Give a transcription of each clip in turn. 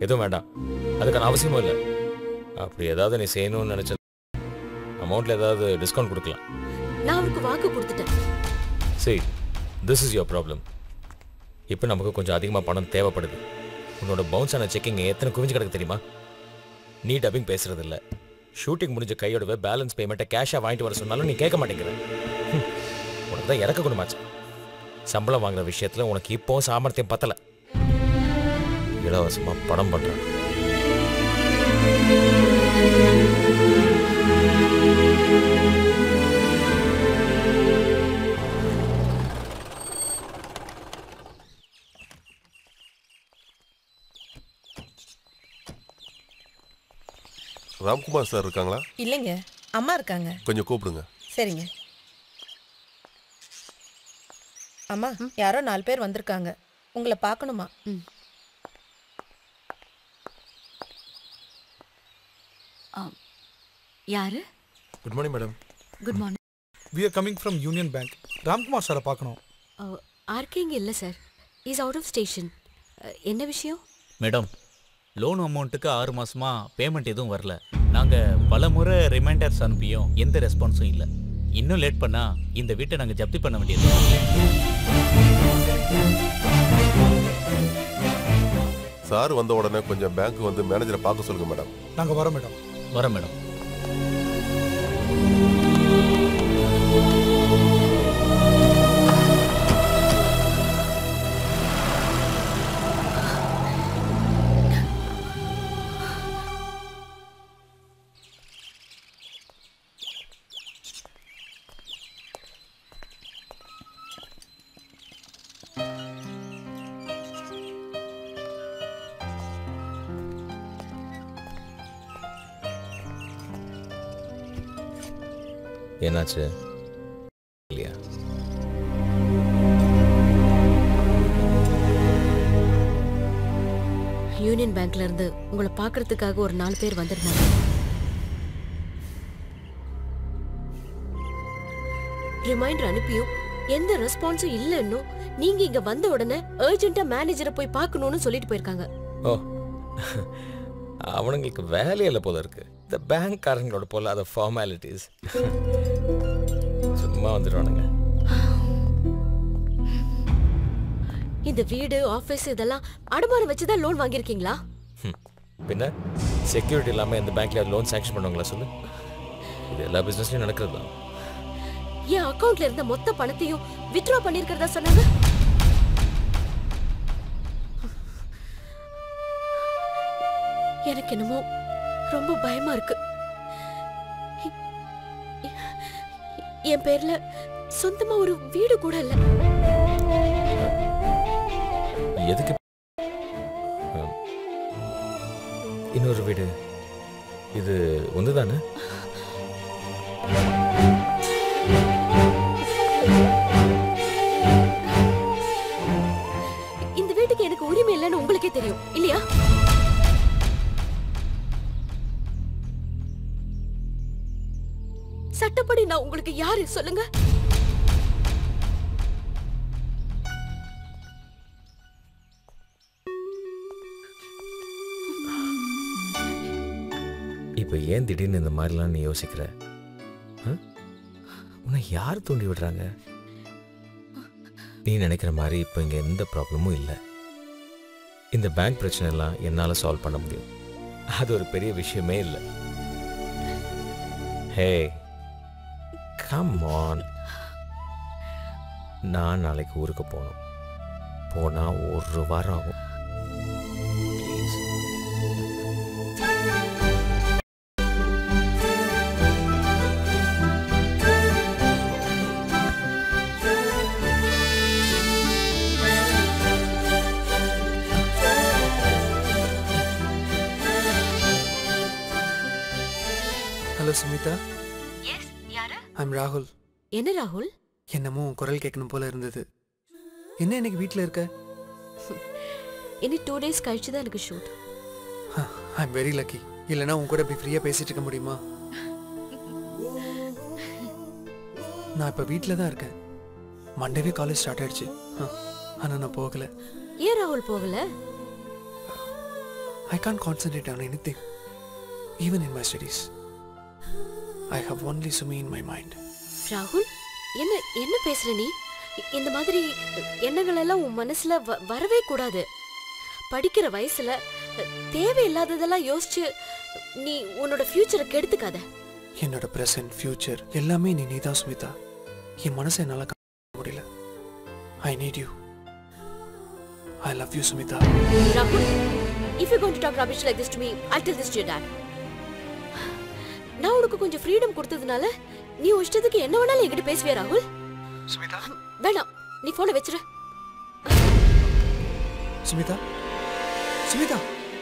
எதுவும் வேண்டாம், அதுக்கான அவசியமும் இல்லை. அப்படி ஏதாவது நீ செய்யணும்னு நினைச்ச அமௌண்ட்ல ஏதாவது டிஸ்கவுண்ட் கொடுக்கலாம். நான் அவருக்கு வாக்கு கொடுத்துட்டேன். சரி, திஸ் இஸ் யுவர் ப்ராப்ளம். இப்போ நமக்கு கொஞ்சம் அதிகமாக பணம் தேவைப்படுது. உன்னோட பவுன்ஸ் ஆன செக்கிங் எத்தனை குவிஞ்சு கிடக்கு தெரியுமா? நீ டப்பிங் பேசுறது இல்லை, ஷூட்டிங் முடிஞ்ச கையோடவே பேலன்ஸ் பேமெண்ட்டை கேஷாக வாங்கிட்டு வர சொன்னாலும் நீ கேட்க மாட்டேங்கிற. உனக்கு தான் இறக்க குணமாச்சு. சம்பளம் வாங்குற விஷயத்தில் உனக்கு இப்போ சாமர்த்தியம் பத்தலை. இலவசமாக படம் பண்ணுறேன். ராம்குமார் சார் இருக்காங்களா? இல்லைங்க, அம்மா இருக்காங்க. கொஞ்சம் கூப்பிடுங்க. சரிங்க. அம்மா, யாரோ 4 பேர் வந்திருக்காங்க, உங்களை பார்க்கணுமா? யாரு? Good morning madam. Good morning. We are coming from Union Bank. Ramkumar சாரை பார்க்கணும். ஆர்கேங்க இல்லை சார், இஸ் அவுட் ஆஃப் ஸ்டேஷன். என்ன விஷயம்? மேடம், லோன் அமௌண்ட்டுக்கு 6 மாசமா பேமெண்ட் எதுவும் வரல. நாங்கள் பல முறை ரிமைண்டர்ஸ் அனுப்பியும் எந்த ரெஸ்பான்ஸும் இல்லை. இன்னும் லேட் பண்ணா இந்த வீட்டை நாங்கள் ஜப்தி பண்ண வேண்டியது. சார் வந்த உடனே கொஞ்சம் பேங்க் வந்து மேனேஜரை பார்க்க சொல்லுங்க மேடம். நாங்கள் வரோம் மேடம். வரேன் மேடம். என்னாச்சு இல்லையா? யூனியன் பேங்க்ல இருந்து உங்களை பார்க்கறதுக்காக ஒரு 4 பேர் வந்திருந்தாங்க. ரிமைண்டர் அனுப்பியும் எந்த ரெஸ்பான்ஸும் இல்லைன்னு நீங்க இங்க வந்த உடனே அர்ஜென்ட்டா மேனேஜரை போய் பார்க்கணும்னு சொல்லிட்டு போயிருக்காங்க. ஓ, அவனுங்களுக்கு வேலையில போல இருக்கு. இந்த பேங்க்காரங்களோட போல ஃபார்மாலிட்டிஸ் சும்மா வந்துடுவானுங்க. இந்த வீடு, ஆபீஸ் இதெல்லாம் அடமானம் வச்சுதான் லோன் வாங்கியிருக்கீங்களா? பின்ன செக்யூரிட்டி இல்லாம இந்த பேங்க்ல லோன் சாங்க்ஷன் பண்ணுவாங்களா சொல்லு? இது எல்லா பிசினஸ்லயும் நடக்கிறது தான். என் அக்கவுண்ட்ல இருந்த மொத்த பணத்தையும் வித்ட்ரா பண்ணிருக்கிறதா சொன்னாங்க. எனக்கு என்னமோ ரொம்ப பயமா இருக்கு. என் பேர்ல சொந்தமா ஒரு வீடு கூட இல்ல. எதுக்கு இன்னொரு வீடு? இது ஒண்ணுதானே? இந்த வீட்டுக்கு எனக்கு உரிமை இல்லைன்னு உங்களுக்கே தெரியும் இல்லையா? சட்டப்படி நான் உங்களுக்கு யாரு சொல்லுங்க? இப்ப ஏன் திடீர்னு இந்த மாதிரிலாம் நீ யோசிக்கிற? உன்னை யார் தூண்டி விடுறாங்க? நீ நினைக்கிற மாதிரி இப்ப இங்க எந்த ப்ராப்ளமும் இல்லை. இந்த பேங்க் பிரச்சனை எல்லாம் என்னால சால்வ் பண்ண முடியும். அது ஒரு பெரிய விஷயமே இல்லை. Hey, come on. நான் நாளைக்கு ஊருக்கு போகணும். போனா 1 வாரம் ஆகும். ப்ளீஸ். ஹலோ சுமிதா. எஸ், யாரு? ஐம் ராகுல். என்ன ராகுல்? என்னமோ குரல் கேட்கணும் போல இருந்தது. என்ன இன்னைக்கு வீட்டில் இருக்க? இனி 2 days கழிச்சு தான் எனக்கு ஷூட். I'm very lucky. இல்லைன்னா உன் கூட இப்படி ஃப்ரீயாக பேசிட்டு இருக்க முடியுமா? நான் இப்போ வீட்டில் தான் இருக்கேன். மண்டேவே காலேஜ் ஸ்டார்ட் ஆயிடுச்சு. ஆனால் நான் போகலை. ஏன் ராகுல் போகல? I can't concentrate on anything, even in my studies. I have only Sumi in my mind. ராகுல், என்ன என்ன பேசுற நீ? இந்த மாதிரி எண்ணங்கள் எல்லாம் உன் மனசுல வரவே கூடாது. படிக்கிற வயசுல தேவையில்லாததெல்லாம் யோசிச்சு நீ உன்னோட ஃபியூச்சரை கெடுத்துக்காத. என்னோட பிரசன்ட் ஃபியூச்சர் எல்லாமே நீதான் சுமிதா. என் மனசை என்னால முடியல. I need you. I love you, Sumita. Rahul, if you're going to talk rubbish like this to me, I'll tell this to your dad. நான் உனக்கு கொஞ்சம் ஃப்ரீடம் கொடுத்ததுனால நீ இஷ்டத்துக்கு என்ன வேணாலும் என்கிட்ட பேசுவியா ராகுல்? சுமிதா, வேணாம், நீ போனை வச்சிரு. சுமிதா, சுமிதா,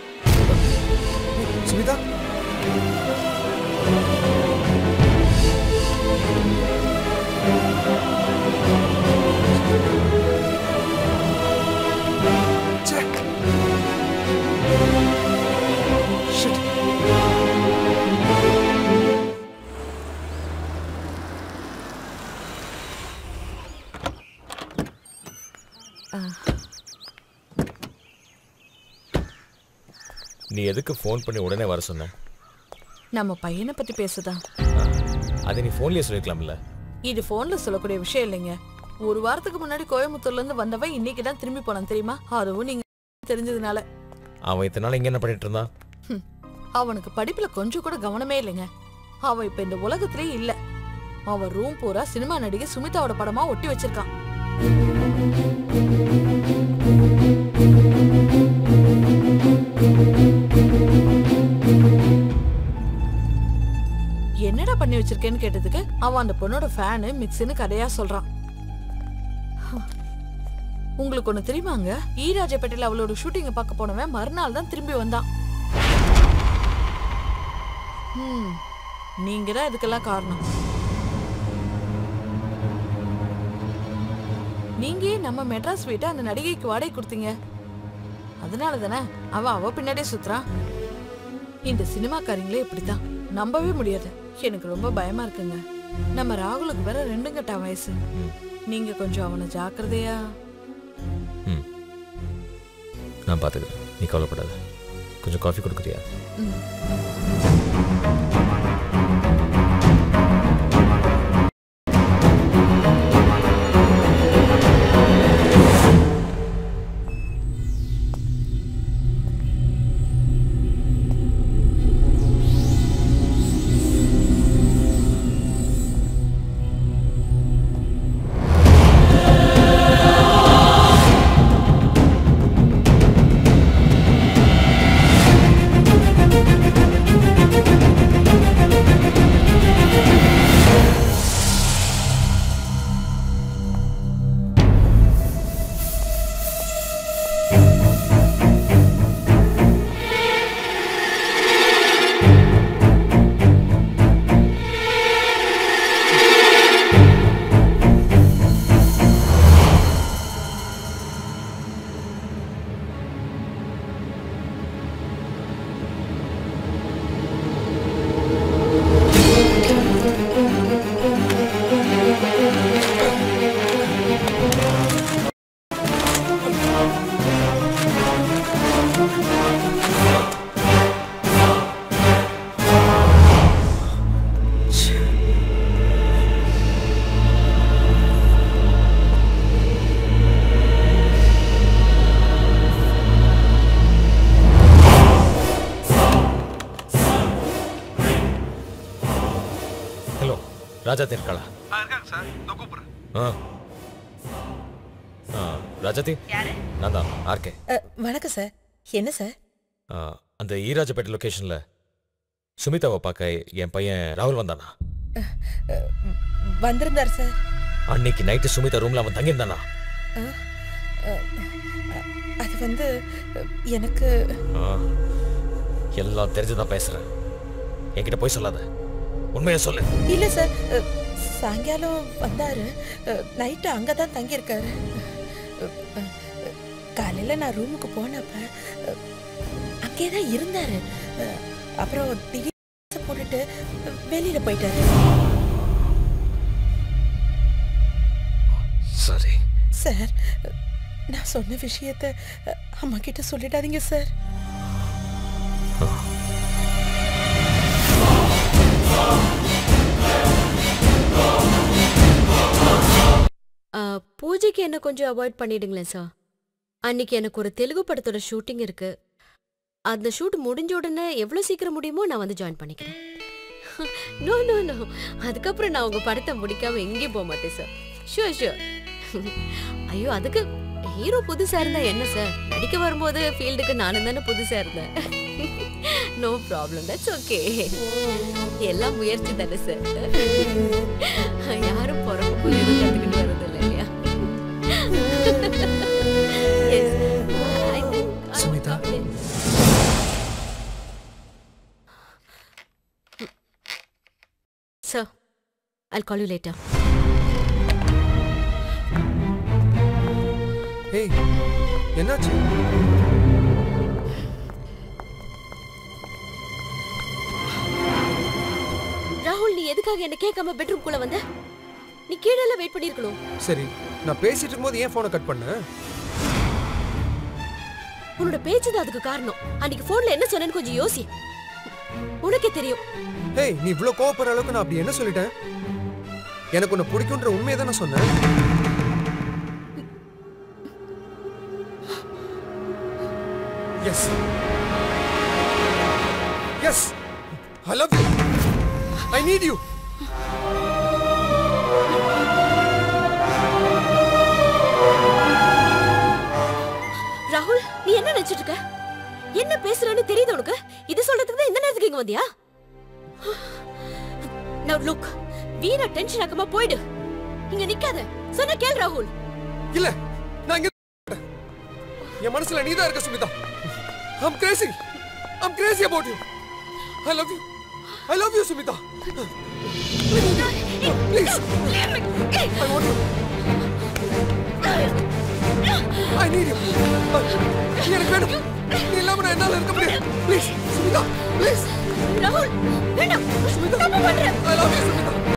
சுமிதா. நீ எதுக்கு ஃபோன் பண்ணி உடனே வர சொன்ன? நம்ம பையனை பத்தி பேசுதான். அதை நீ ஃபோன்லயே சொல்லிக்கலாம்ல. இது ஃபோன்ல சொல்லக்கூடிய விஷயம் இல்லைங்க. ஒரு வாரத்துக்கு முன்னாடி கோயம்புத்தூர்ல இருந்து வந்தவன் இன்னைக்கு தான் திரும்பி போனான் தெரியுமா? அதுவும் நீங்க தெரிஞ்சதுனால. அவன் இத்தனை நாள் இங்க என்ன பண்ணிட்டு இருந்தான்? அவனுக்கு படிப்புல கொஞ்சம் கூட கவனமே இல்லைங்க. அவன் இப்ப இந்த உலகத்திலே இல்ல. அவன் ரூம் பூரா சினிமா நடிகை சுமிதாவோட படமா ஒட்டி வச்சிருக்கான். என்னடா பண்ணி வச்சிருக்கேன்னு கேட்டதுக்கு அவன் அந்த பொண்ணோட ஃபேனு மிக்ஸ்னு கதையா சொல்றான். உங்களுக்கு ஒண்ணு தெரியுமாங்க? ஈராஜப்பேட்டையில அவளோட ஷூட்டிங்க பார்க்க போனவன் மறுநாள் தான் திரும்பி வந்தான். நீங்க தான் இதுக்கெல்லாம் காரணம். நீங்க நம்ம மெட்ராஸ் வீட்டை அந்த நடிகைக்கு வாடகை கொடுத்தீங்க. அதனால தானே அவ பின்னாடியே சுத்துறான். இந்த சினிமாக்காரங்களே இப்படித்தான், நம்பவே முடியாது. எனக்கு ரொம்ப பயமா இருக்குங்க. நம்ம ராகுலுக்கு வேற 2 கட்ட வயசு. நீங்க கொஞ்சம் அவனை ஜாக்கிரதையா. நான் பாத்துக்கிறேன், நீ கவலைப்படாத. கொஞ்சம் காஃபி கொடுக்குறியா? ராஜாத்தி இருக்காளா? இருக்காங்க சார், இதோ கூப்பிடுறேன். ராஜாத்தி, நான் தான் ஆர்கே. வணக்கம் சார். என்ன சார்? அந்த ஈராஜப்பேட்டை லொகேஷன்ல சுமிதாவை பார்க்க என் பையன் ராகுல் வந்தானா? வந்திருந்தார் சார். அன்னைக்கு நைட்டு சுமிதா ரூம்ல அவன் தங்கியிருந்தானா? அது வந்து எனக்கு எல்லாம் தெரிஞ்சுதான் பேசுறேன். என்கிட்ட போய் சொல்லாத, உண்மையை சொல்லு. இல்ல சார், சாயங்காலம் வந்தாரு. நைட்டு அங்கதான் தங்கியிருக்காரு. காலையில நான் ரூமுக்கு போனப்ப அங்கேதான் இருந்தாரு. அப்புறம் திடீர்னு போட்டுட்டு வெளியில போயிட்டாரு. சரி சார், நான் சொன்ன விஷயத்த அம்மா கிட்ட சொல்லிடாதீங்க சார். இன்னைக்கு என்ன கொஞ்சம் அவாய்ட் பண்ணிடுங்களேன் சார். அன்னைக்கு எனக்கு ஒரு தெலுங்கு படத்தோட ஷூட்டிங் இருக்கு. அந்த ஷூட் முடிஞ்ச உடனே எவ்வளவு சீக்கிரம் முடியுமோ நான் வந்து ஜாயின் பண்ணிக்கிறேன். நோ நோ நோ, அதுக்கப்புறம் நான் உங்க படத்தை முடிக்காம எங்கேயும் போக மாட்டேன் சார். Sure sure. ஐயோ, அதுக்கு ஹீரோ புதுசா இருந்தா என்ன சார், நடிக்க வரும்போது ஃபீல்டுக்கு நானும் தானே புதுசா இருந்தேன். No problem, that's okay. எல்லாம் முயற்சி தானே சார். யாரும் பிறப்பு எதுவும் கத்துக்கிட்டு வரது இல்லை இல்லையா? Smitha, Sir, I'll call you later. Hey, என்னாச்சு? ராகுல், நீ எதுக்காக என்ன கேட்காம பெட்ரூம்குள்ள வந்த? நீ கீழே எல்லாம் வெயிட் பண்ணிருக்கணும். சரி, நான் பேசிட்டு இருக்கும்போது ஏன் போனை கட் பண்ண? உன்னோட பேச்சு தான் அதுக்கு காரணம். அன்னைக்கு போன்ல என்ன சொன்னேன்னு கொஞ்சம் யோசி, உனக்கே தெரியும். ஹேய், நீ இவ்ளோ கோவப்படுற அளவுக்கு நான் அப்படி என்ன சொல்லிட்டேன்? எனக்கு உன்னை பிடிக்கும்ன்ற உண்மையை தான் நான் சொன்னேன். Yes yes, I love you, I need you. ராகுல், நீ என்ன நினைச்சிட்டு இருக்க? என்ன பேசுறேன்னு தெரியுது உனக்கு? இது சொல்றதுக்கு தான் இந்த நேரத்துக்கு இங்க வந்தியா? Now look, வீணா டென்ஷன் ஆகாம போயிடு. இங்க நிக்காத, சொன்ன கேள் ராகுல். இல்ல, நான் இங்க என் மனசுல நீதான் இருக்க Smitha. I'm crazy about you. I love you Smitha. Please, I want you. I need you. எனக்கு வேணும். நீ இல்லாம நான் என்னால இருக்க முடியாது. Please, Smitha, please. ராகுல், வேண்டாம். சுமிதா, தப்பு பண்ற. I love you Smitha.